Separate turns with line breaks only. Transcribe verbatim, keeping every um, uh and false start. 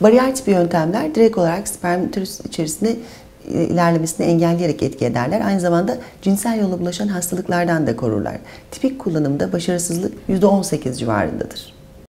Bariyer tipi yöntemler direkt olarak spermatoz içerisinde ilerlemesini engelleyerek etki ederler. Aynı zamanda cinsel yolla bulaşan hastalıklardan da korurlar. Tipik kullanımda başarısızlık yüzde on sekiz civarındadır.